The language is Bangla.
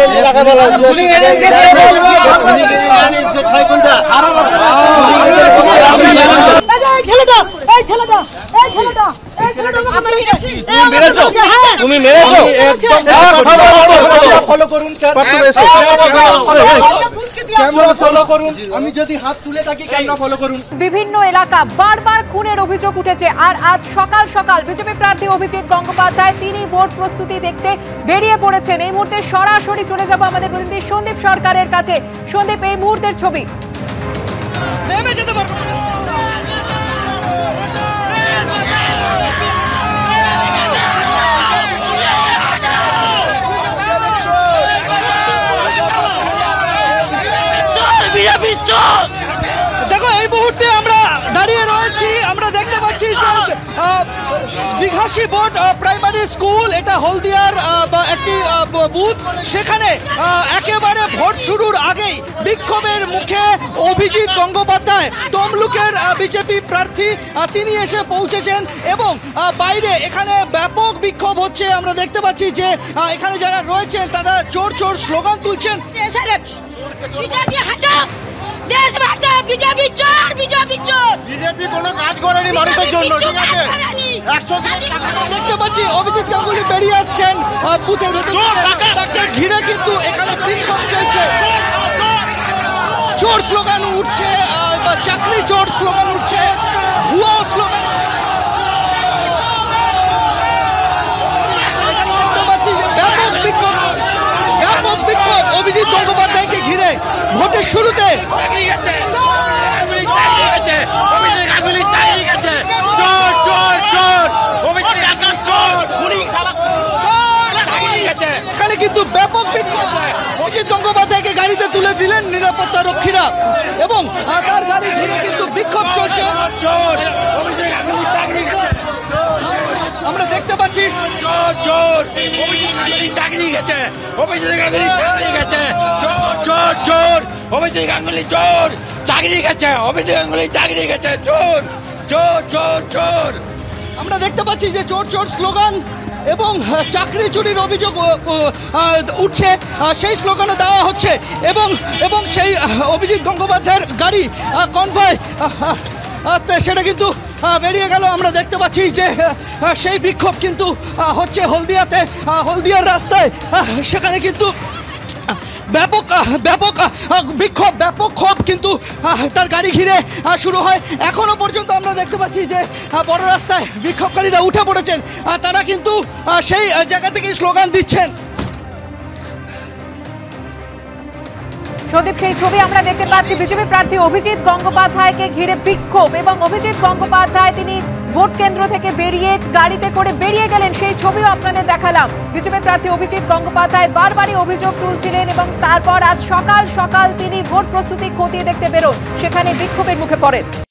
বিভিন্ন এলাকা বারবার খুনের অভিযোগ উঠেছে। আর আজ সকাল সকাল বিজেপি প্রার্থী অভিজিৎ গঙ্গোপাধ্যায় তিনি ভোট প্রস্তুতি দেখতে বেরিয়ে পড়েছেন। এই মুহূর্তে সরাসরি চলে যাব আমাদের প্রতিনিধি সন্দীপ সরকারের কাছে। সন্দীপ, এই মুহূর্তের ছবি। দেখো, এই মুহূর্তে আমরা দাঁড়িয়ে রয়েছি, আমরা দেখতে পাচ্ছি দিঘাসী বোর্ড প্রাইমারি স্কুল, এটা হলদিয়ার একটি বুথ। সেখানে একেবারে ভোট শুরুর আগেই বিক্ষোভের মুখে অভিজিৎ গঙ্গোপাধ্যায়, তমলুকের বিজেপি প্রার্থী, তিনি এসে পৌঁছেছেন এবং বাইরে এখানে ব্যাপক বিক্ষোভ হচ্ছে। আমরা দেখতে পাচ্ছি যে এখানে যারা রয়েছেন তারা জোর জোর স্লোগান তুলছেন। দেশ বাঁচাও, বিজেপি চোর, বিজেপি চোর। বিজেপি কোনো কাজ করেনি মানুষের জন্য, ঠিক আছে? দেখতে পাচ্ছি অভিজিৎ গাঙ্গুলি বেরিয়ে আসছেন বুথের ভেতরে, তাকে ঘিরে কিন্তু এখানে বিক্ষোভ চলছে। চোর স্লোগান উঠছে, চাকরি চোর স্লোগান উঠছে, ভুয়া স্লোগান। ব্যাপক বিক্ষোভ, ব্যাপক বিক্ষোভ অভিজিৎ গঙ্গোপাধ্যায়কে ঘিরে ভোটের শুরুতে। এখানে কিন্তু ব্যাপক বিক্ষোভ। অভিজিৎ গঙ্গোপাধ্যায়কে গাড়িতে তুলে দিলেন নিরাপত্তা রক্ষীরা এবং তার গাড়ি ঘিরে কিন্তু বিক্ষোভ চলছে। আমরা দেখতে পাচ্ছি চাকরি গেছে, অভিজিৎ গাঙ্গুলি চাকরি গেছে, চোর চোর চোর, অভিজিৎ গাঙ্গুলি চোর, চাকরি গেছে, অভিজিৎ গাঙ্গুলি চাকরি গেছে, চোর চোর চোর চোর। আমরা দেখতে পাচ্ছি যে চোর চোর স্লোগান এবং চাকরি চুরির অভিযোগ উঠছে, সেই স্লোগানও দেওয়া হচ্ছে এবং এবং সেই অভিজিৎ গঙ্গোপাধ্যায়ের গাড়ি কনভয় সেটা কিন্তু বেরিয়ে গেল। আমরা দেখতে পাচ্ছি যে সেই বিক্ষোভ কিন্তু হচ্ছে হলদিয়াতে, হলদিয়ার রাস্তায়। সেখানে কিন্তু ব্যাপক ব্যাপক বিক্ষোভ, ব্যাপক ক্ষোভ কিন্তু তার গাড়ি ঘিরে শুরু হয়। এখনো পর্যন্ত আমরা দেখতে পাচ্ছি যে বড় রাস্তায় বিক্ষোভকারীরা উঠে পড়েছেন, তারা কিন্তু সেই জায়গা থেকে স্লোগান দিচ্ছেন। সন্দীপ, সেই ছবি আমরা দেখতে পাচ্ছি বিজেপি প্রার্থী অভিজিৎ গঙ্গোপাধ্যায়কে ঘিরে বিক্ষোভ এবং অভিজিৎ গঙ্গোপাধ্যায় তিনি ভোট কেন্দ্র থেকে বেরিয়ে গাড়িতে করে বেরিয়ে গেলেন, সেই ছবিও আপনাদের দেখালাম। বিজেপি প্রার্থী অভিজিৎ গঙ্গোপাধ্যায় বারবারই অভিযোগ তুলছিলেন এবং তারপর আজ সকাল সকাল তিনি ভোট প্রস্তুতি খতিয়ে দেখতে বেরোন, সেখানে বিক্ষোভের মুখে পড়েন।